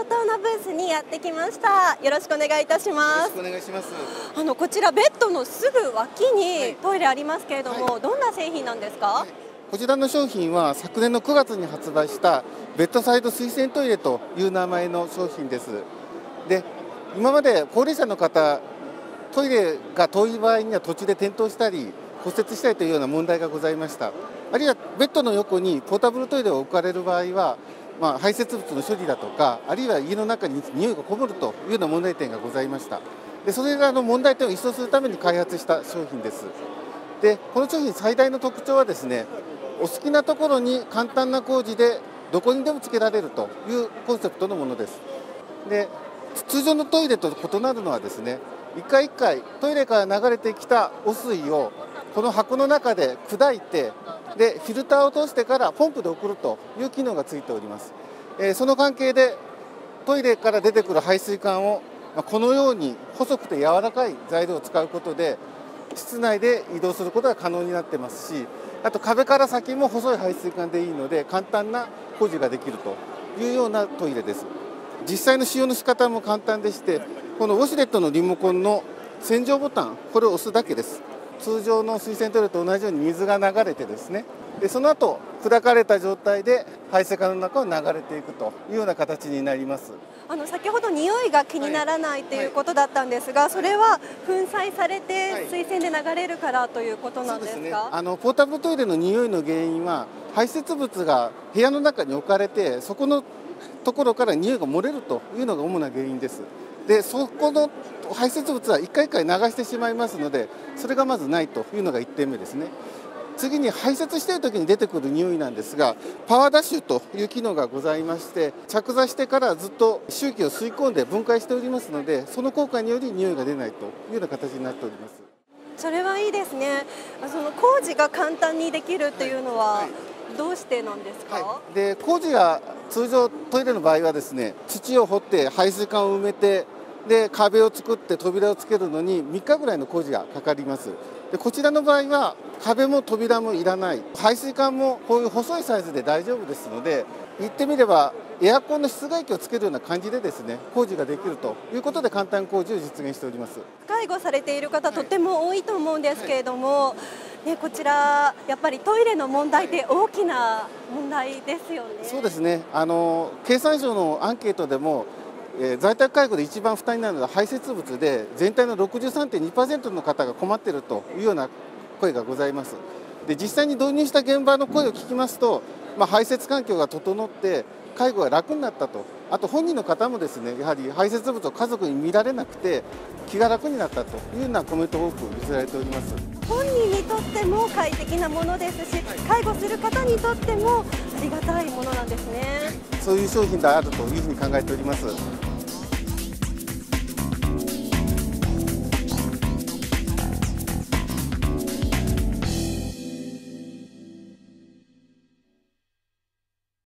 東のブースにやってきました。よろしくお願いいたします。 よろしくお願いします。 こちらベッドのすぐ脇にトイレありますけれども、どんな製品なんですか？ こちらの商品は昨年の9月に発売したベッドサイド水洗トイレという名前の商品です。で、今まで高齢者の方、トイレが遠い場合には途中で転倒したり骨折したりというような問題がございました。あるいはベッドの横にポータブルトイレを置かれる場合は、排泄物の処理だとか、あるいは家の中に匂いがこもるというような問題点がございました。で、それらの問題点を一掃するために開発した商品です。で、この商品最大の特徴はですね、お好きなところに簡単な工事でどこにでもつけられるというコンセプトのものです。で、通常のトイレと異なるのはですね、一回一回トイレから流れてきた汚水をこの箱の中で砕いて、でフィルターを通してからポンプで送るという機能がついております。その関係でトイレから出てくる排水管をこのように細くて柔らかい材料を使うことで室内で移動することが可能になってますし、あと壁から先も細い排水管でいいので簡単な工事ができるというようなトイレです。実際の使用の仕方も簡単でして、このウォシュレットのリモコンの洗浄ボタン、これを押すだけです。通常の水洗トイレと同じように水が流れてですね、でその後砕かれた状態で排水管の中を流れていくというような形になります。 先ほど匂いが気にならないということだったんですが、それは粉砕されて水洗で流れるからということなんですか？ そうですね、ポータブルトイレの匂いの原因は排泄物が部屋の中に置かれて、そこのところから匂いが漏れるというのが主な原因です。で、そこの排泄物は一回一回流してしまいますので、それがまずないというのが1点目ですね。次に排泄している時に出てくる匂いなんですが、パワーダッシュという機能がございまして、着座してからずっと周期を吸い込んで分解しておりますので、その効果により匂いが出ないというような形になっております。 それはいいですね。その工事が簡単にできるっていうのはどうしてなんですか？ で、工事が通常トイレの場合はですね、土を掘って排水管を埋めて、で壁を作って扉をつけるのに3日ぐらいの工事がかかります。で、こちらの場合は壁も扉もいらない、排水管もこういう細いサイズで大丈夫ですので、言ってみればエアコンの室外機をつけるような感じでですね、工事ができるということで簡単工事を実現しております。 介護されている方、とても多いと思うんですけれども、こちらやっぱりトイレの問題って大きな問題ですよね。 そうですね、経産省のアンケートでも在宅介護で一番負担になるのは排泄物で、全体の 63.2% の方が困っているというような声がございます。で、実際に導入した現場の声を聞きますと、排泄環境が整って介護が楽になったと、あと本人の方もですね、やはり排泄物を家族に見られなくて気が楽になったというようなコメントを多く寄せられております。 本人にとっても快適なものですし、介護する方にとってもありがたいものなんですね。 そういう商品であるというふうに考えております。